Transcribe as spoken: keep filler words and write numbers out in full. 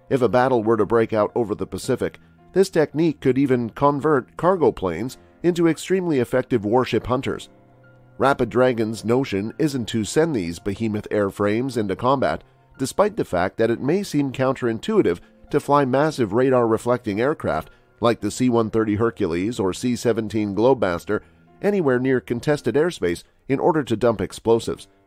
If a battle were to break out over the Pacific, this technique could even convert cargo planes into extremely effective warship hunters. Rapid Dragon's notion isn't to send these behemoth airframes into combat, despite the fact that it may seem counterintuitive to fly massive radar-reflecting aircraft like the C one thirty Hercules or C seventeen Globemaster anywhere near contested airspace in order to dump explosives,